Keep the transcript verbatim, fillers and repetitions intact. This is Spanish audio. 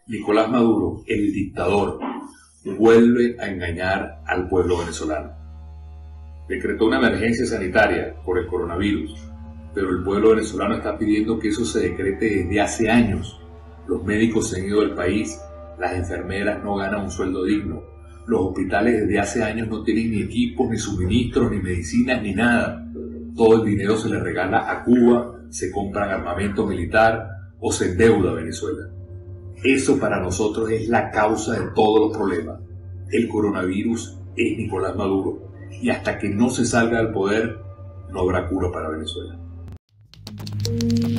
Nicolás Maduro, el dictador, vuelve a engañar al pueblo venezolano. Decretó una emergencia sanitaria por el coronavirus, pero el pueblo venezolano está pidiendo que eso se decrete desde hace años. Los médicos se han ido del país, las enfermeras no ganan un sueldo digno, los hospitales desde hace años no tienen ni equipos, ni suministros, ni medicinas, ni nada. Todo el dinero se le regala a Cuba, se compran armamento militar o se endeuda a Venezuela. Eso para nosotros es la causa de todos los problemas. El coronavirus es Nicolás Maduro y hasta que no se salga del poder no habrá cura para Venezuela.